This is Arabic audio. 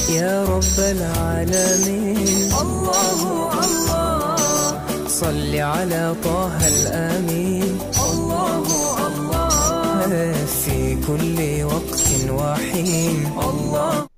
يا رب العالمين. الله الله صل على طه الأمين. الله الله في كل وقت وحين. الله